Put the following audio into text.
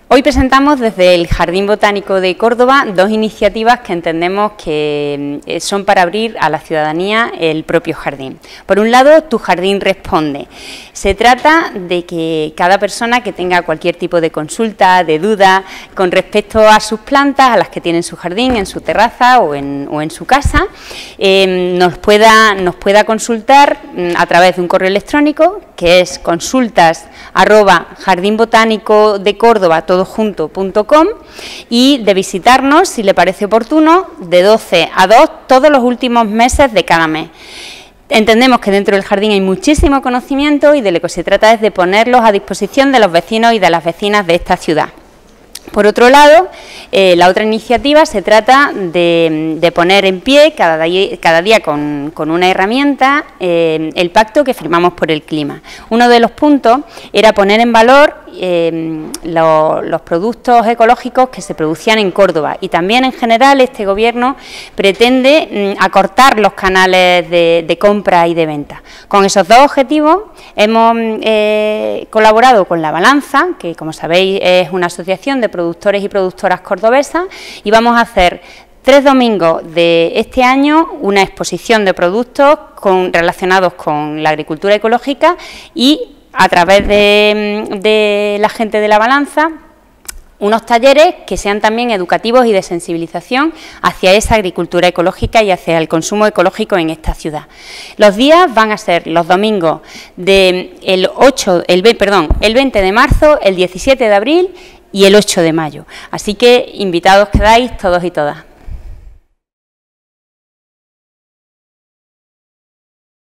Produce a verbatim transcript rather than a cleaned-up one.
Hoy presentamos desde el Jardín Botánico de Córdoba dos iniciativas que entendemos que son para abrir a la ciudadanía el propio jardín. Por un lado, Tu Jardín Responde. Se trata de que cada persona que tenga cualquier tipo de consulta, de duda con respecto a sus plantas, a las que tiene en su jardín, en su terraza o en, o en su casa, eh, nos, pueda, nos pueda consultar a través de un correo electrónico que es consultas arroba jardín botánico de Córdoba todo junto punto com y de visitarnos, si le parece oportuno, de doce a dos todos los últimos meses de cada mes. Entendemos que dentro del jardín hay muchísimo conocimiento y de lo que se trata es de ponerlos a disposición de los vecinos y de las vecinas de esta ciudad. Por otro lado, eh, la otra iniciativa se trata de, de poner en pie cada día, cada día con, con una herramienta eh, el pacto que firmamos por el clima. Uno de los puntos era poner en valor eh, lo, los productos ecológicos que se producían en Córdoba y también en general este Gobierno pretende mm, acortar los canales de, de compra y de venta. Con esos dos objetivos hemos eh, colaborado con La Balanza, que como sabéis es una asociación de productores y productoras cordobesas, y vamos a hacer tres domingos de este año una exposición de productos con, relacionados con la agricultura ecológica y a través de, de la gente de La Balanza unos talleres que sean también educativos y de sensibilización hacia esa agricultura ecológica y hacia el consumo ecológico en esta ciudad. Los días van a ser los domingos del de ocho, el, perdón, el veinte de marzo, el diecisiete de abril y el ocho de mayo. Así que invitados quedáis todos y todas.